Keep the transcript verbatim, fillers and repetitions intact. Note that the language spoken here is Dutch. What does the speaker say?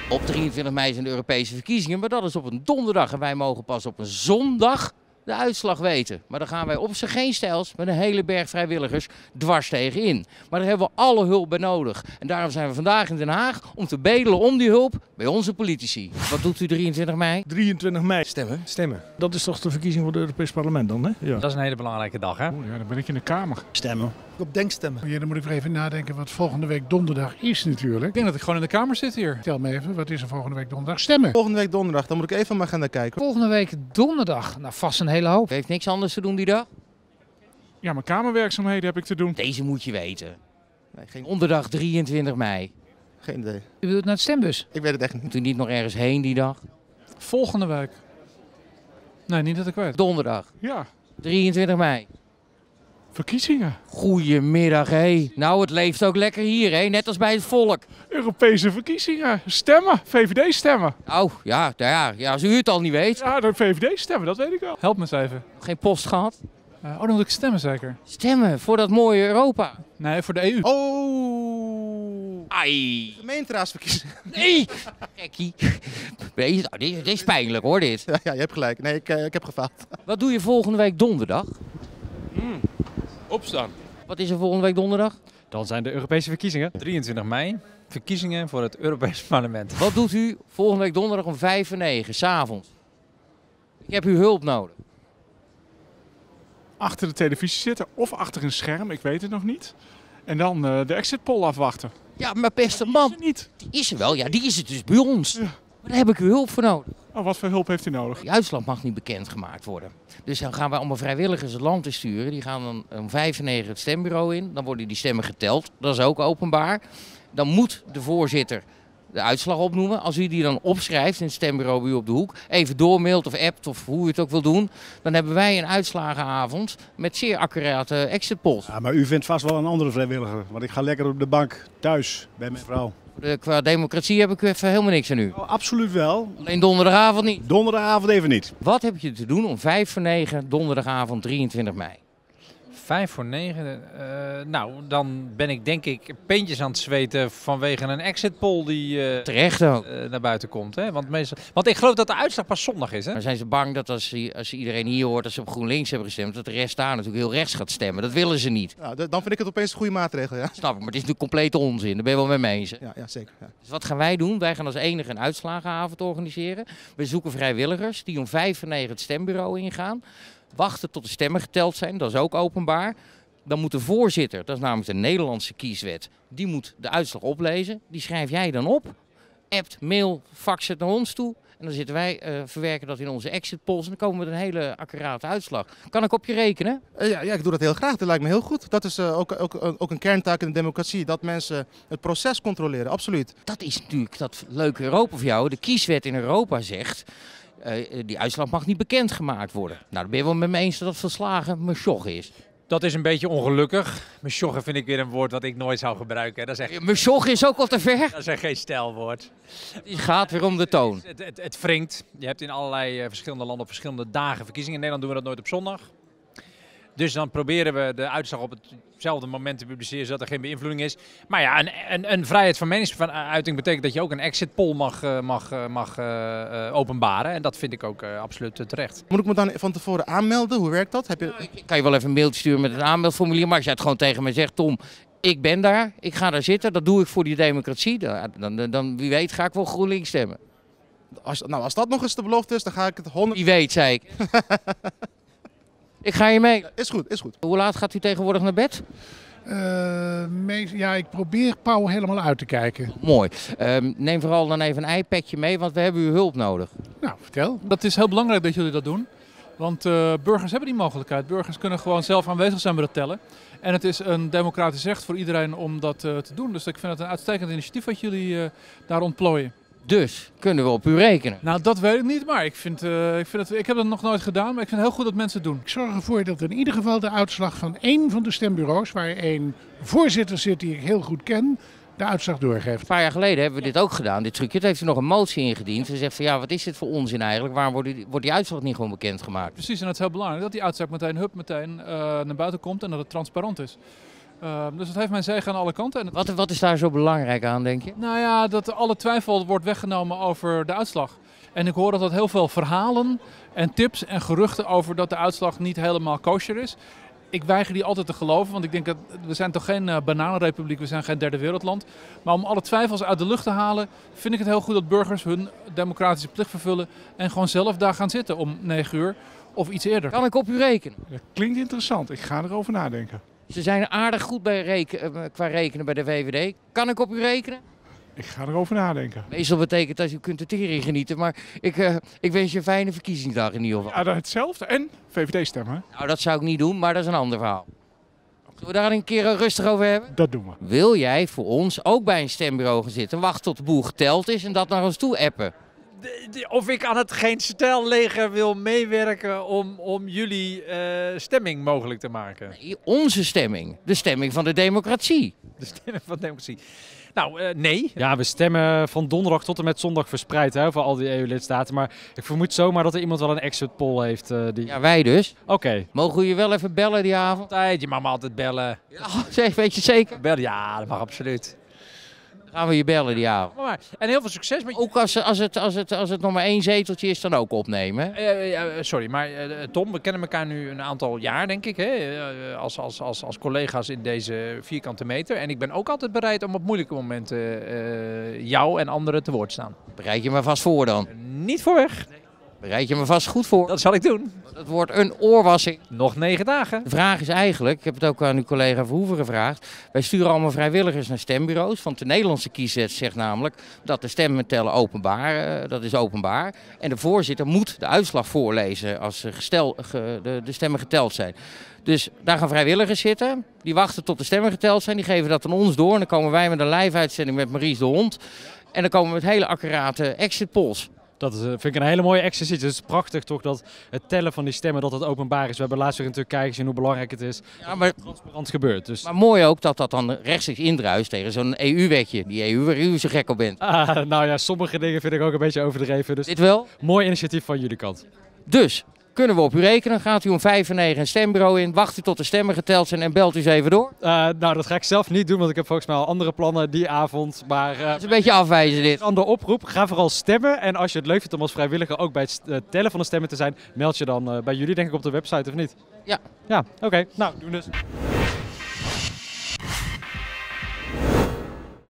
Op drieëntwintig mei zijn de Europese verkiezingen, maar dat is op een donderdag. En wij mogen pas op een zondag de uitslag weten. Maar dan gaan wij op z'n geen stijls met een hele berg vrijwilligers dwars tegenin. Maar daar hebben we alle hulp bij nodig. En daarom zijn we vandaag in Den Haag om te bedelen om die hulp bij onze politici. Wat doet u drieëntwintig mei? drieëntwintig mei. Stemmen. Stemmen. Dat is toch de verkiezing voor het Europees Parlement dan, hè? Ja. Dat is een hele belangrijke dag, hè? Oeh, ja, dan ben ik in de Kamer. Stemmen. Op denkstemmen. Ja, dan moet ik weer even nadenken wat volgende week donderdag is natuurlijk. Ik denk dat ik gewoon in de Kamer zit hier. Tel me even, wat is er volgende week donderdag? Stemmen. Volgende week donderdag, dan moet ik even op mijn agenda kijken. Volgende week donderdag, nou vast een hele hoop. U heeft niks anders te doen die dag? Ja, mijn kamerwerkzaamheden heb ik te doen. Deze moet je weten. Nee, geen, Donderdag drieëntwintig mei. geen idee. U bedoelt naar de stembus? Ik weet het echt niet. Moet u niet nog ergens heen die dag? Volgende week. Nee, niet dat ik weet. Donderdag Ja, drieëntwintig mei. verkiezingen. Goedemiddag, hé. Nou, het leeft ook lekker hier, hé. Net als bij het volk. Europese verkiezingen. Stemmen. V V D stemmen. Oh, ja, nou ja, ja, als u het al niet weet. Ja, de V V D stemmen, dat weet ik wel. Help me eens even. Geen post gehad? Uh, oh, dan moet ik stemmen zeker. Stemmen voor dat mooie Europa. Nee, voor de E U. Oh! Ai. Gemeenteraadsverkiezingen. Nee! Gekkie. Deze, nou, dit, dit is pijnlijk hoor, dit. Ja, ja, je hebt gelijk. Nee, ik, uh, ik heb gefaald. Wat doe je volgende week donderdag? Opstaan. Wat is er volgende week donderdag? Dan zijn de Europese verkiezingen. drieëntwintig mei, verkiezingen voor het Europees Parlement. Wat doet u volgende week donderdag om vijf en negen, 's avonds? Ik heb uw hulp nodig. Achter de televisie zitten of achter een scherm, ik weet het nog niet. En dan uh, de exit poll afwachten. Ja, maar beste man, Is er niet. die is er wel. Ja, die is het dus bij ons. Ja. Maar daar heb ik uw hulp voor nodig. Oh, wat voor hulp heeft u nodig? Die uitslag mag niet bekendgemaakt worden. Dus dan gaan wij allemaal vrijwilligers het land te sturen. Die gaan dan om vijf en negen het stembureau in. Dan worden die stemmen geteld. Dat is ook openbaar. Dan moet de voorzitter de uitslag opnoemen. Als u die dan opschrijft in het stembureau bij u op de hoek, even doormailt of appt of hoe u het ook wil doen, dan hebben wij een uitslagenavond met zeer accurate exit polls. Ja, maar u vindt vast wel een andere vrijwilliger. Want ik ga lekker op de bank thuis bij mijn vrouw. De, qua democratie heb ik even helemaal niks aan u. Oh, absoluut wel. Alleen donderdagavond niet. Donderdagavond even niet. Wat heb je te doen om vijf voor negen donderdagavond drieëntwintig mei? Vijf voor negen. Uh, nou, dan ben ik denk ik peentjes aan het zweten vanwege een exit poll die uh, Terecht ook. uh, naar buiten komt. Hè? Want, meestal, want ik geloof dat de uitslag pas zondag is. Hè? Maar zijn ze bang dat als, ze- als ze iedereen hier hoort dat ze op GroenLinks hebben gestemd, dat de rest daar natuurlijk heel rechts gaat stemmen? Dat willen ze niet. Nou, d- dan vind ik het opeens een goede maatregel, ja. Snap ik, maar het is natuurlijk complete onzin. Daar ben je wel mee mee eens. hè? Ja, ja zeker. Ja. Dus wat gaan wij doen? Wij gaan als enige een uitslagenavond organiseren. We zoeken vrijwilligers die om vijf voor negen het stembureau ingaan. Wachten tot de stemmen geteld zijn, dat is ook openbaar. Dan moet de voorzitter, dat is namelijk de Nederlandse kieswet, die moet de uitslag oplezen. Die schrijf jij dan op, appt, mail, fax het naar ons toe. En dan zitten wij, uh, verwerken dat in onze exit polls en dan komen we met een hele accurate uitslag. Kan ik op je rekenen? Uh, ja, ja, ik doe dat heel graag. Dat lijkt me heel goed. Dat is uh, ook, ook, ook een kerntaak in de democratie. Dat mensen het proces controleren, absoluut. Dat is natuurlijk dat leuke Europa voor jou. De kieswet in Europa zegt, uh, die uitslag mag niet bekendgemaakt worden. Nou, dan ben je wel met me eens dat dat verslagen mesjog is. Dat is een beetje ongelukkig. Mesjoggen vind ik weer een woord wat ik nooit zou gebruiken. Dat is echt, Mesjog is ook al te ver. dat is echt geen stijlwoord. Het gaat weer om de toon. Het, het, het wringt. Je hebt in allerlei uh, verschillende landen op verschillende dagen verkiezingen. In Nederland doen we dat nooit op zondag. Dus dan proberen we de uitslag op hetzelfde moment te publiceren, zodat er geen beïnvloeding is. Maar ja, een, een, een vrijheid van meningsuiting betekent dat je ook een exit poll mag, uh, mag, uh, mag uh, uh, openbaren. En dat vind ik ook uh, absoluut uh, terecht. Moet ik me dan van tevoren aanmelden? Hoe werkt dat? Heb je... Ik kan je wel even een mailtje sturen met een aanmeldformulier. Maar als jij het gewoon tegen mij zegt, Tom, ik ben daar, ik ga daar zitten, dat doe ik voor die democratie. Dan, dan, dan wie weet ga ik wel GroenLinks stemmen. Als, nou, als dat nog eens de belofte is, dan ga ik het honderd... Wie weet, zei ik. Ik ga je mee. Is goed, is goed. Hoe laat gaat u tegenwoordig naar bed? Uh, meest- ja, ik probeer Pauw helemaal uit te kijken. Mooi. Um, neem vooral dan even een iPadje mee, want we hebben uw hulp nodig. Nou, vertel. Dat is heel belangrijk dat jullie dat doen. Want uh, burgers hebben die mogelijkheid. Burgers kunnen gewoon zelf aanwezig zijn bij het tellen. En het is een democratisch recht voor iedereen om dat uh, te doen. Dus ik vind het een uitstekend initiatief wat jullie uh, daar ontplooien. Dus kunnen we op u rekenen. Nou, dat weet ik niet, maar ik, vind, uh, ik, vind het, ik heb dat nog nooit gedaan. Maar ik vind het heel goed dat mensen het doen. Ik zorg ervoor dat in ieder geval de uitslag van één van de stembureaus, waar een voorzitter zit die ik heel goed ken, de uitslag doorgeeft. Een paar jaar geleden hebben we dit ook gedaan, dit trucje. Toen heeft u nog een motie ingediend. Ze zegt van ja, wat is dit voor onzin eigenlijk? Waarom wordt die, wordt die uitslag niet gewoon bekendgemaakt? Precies, en het is heel belangrijk dat die uitslag meteen, hup, meteen uh, naar buiten komt en dat het transparant is. Uh, dus het heeft mijn zegen aan alle kanten. En het... wat, wat is daar zo belangrijk aan, denk je? Nou ja, dat alle twijfel wordt weggenomen over de uitslag. En ik hoor dat dat heel veel verhalen en tips en geruchten over dat de uitslag niet helemaal kosher is. Ik weiger die altijd te geloven, want ik denk dat we zijn toch geen uh, bananenrepubliek, we zijn geen derde wereldland. Maar om alle twijfels uit de lucht te halen, vind ik het heel goed dat burgers hun democratische plicht vervullen en gewoon zelf daar gaan zitten om negen uur of iets eerder. Kan ik op u rekenen? Dat klinkt interessant, ik ga erover nadenken. Ze zijn aardig goed bij reken, qua rekenen bij de V V D. Kan ik op u rekenen? Ik ga erover nadenken. Meestal betekent dat u kunt de tering genieten, maar ik, uh, ik wens je een fijne verkiezingsdag in ieder geval. Ja, hetzelfde en V V D stemmen. Nou, dat zou ik niet doen, maar dat is een ander verhaal. Zullen we daar een keer rustig over hebben? Dat doen we. Wil jij voor ons ook bij een stembureau gaan zitten, wachten tot de boel geteld is en dat naar ons toe appen? De, de, of ik aan het Geen Stijlleger wil meewerken om, om jullie uh, stemming mogelijk te maken? Nee, onze stemming. De stemming van de democratie. De stemming van de democratie. Nou, uh, nee. Ja, we stemmen van donderdag tot en met zondag verspreid hè, voor al die E U-lidstaten. Maar ik vermoed zomaar dat er iemand wel een exit poll heeft. Uh, die... Ja, wij dus. Oké. Okay. Mogen we je wel even bellen die avond? Altijd, je mag me altijd bellen. Ja, zeg, weet je zeker? Bellen, ja, dat mag absoluut. Dan gaan we je bellen die avond. Maar, en heel veel succes met je. Ook als, als, het, als, het, als het nog maar één zeteltje is, dan ook opnemen. Uh, uh, sorry, maar uh, Tom, we kennen elkaar nu een aantal jaar, denk ik, hè? Uh, als, als, als, als collega's in deze vierkante meter. En ik ben ook altijd bereid om op moeilijke momenten uh, jou en anderen te woord te staan. Bereid je me vast voor dan? Uh, niet voor weg. Nee. Bereid je me vast goed voor? Dat zal ik doen. Het wordt een oorwassing. Nog negen dagen. De vraag is eigenlijk, ik heb het ook aan uw collega Verhoeven gevraagd. Wij sturen allemaal vrijwilligers naar stembureaus. Want de Nederlandse kieswet zegt namelijk dat de stemmen tellen openbaar. Uh, dat is openbaar. En de voorzitter moet de uitslag voorlezen als gestel, ge, de, de stemmen geteld zijn. Dus daar gaan vrijwilligers zitten. Die wachten tot de stemmen geteld zijn. Die geven dat aan ons door. En dan komen wij met een live uitzending met Maurice de Hond. En dan komen we met hele accurate exit polls. Dat is, vind ik een hele mooie exercitie. Het is prachtig toch dat het tellen van die stemmen dat het openbaar is. We hebben laatst weer in Turkije gezien hoe belangrijk het is. Ja, maar transparant gebeurt. Dus. Maar mooi ook dat dat dan rechtstreeks indruist tegen zo'n E U-wetje. Die E U waar u zo gek op bent. Ah, nou ja, sommige dingen vind ik ook een beetje overdreven. Dus dit wel? Mooi initiatief van jullie kant. Dus, kunnen we op u rekenen? Gaat u om vijf en negen een stembureau in, wacht u tot de stemmen geteld zijn en belt u eens even door? Uh, nou, dat ga ik zelf niet doen, want ik heb volgens mij al andere plannen die avond. Maar, uh, dat is een beetje afwijzen dit. Aan de oproep, ga vooral stemmen. En als je het leuk vindt om als vrijwilliger ook bij het tellen van de stemmen te zijn, meld je dan uh, bij jullie denk ik op de website of niet? Ja. Ja, oké. Okay. Nou, doen dus.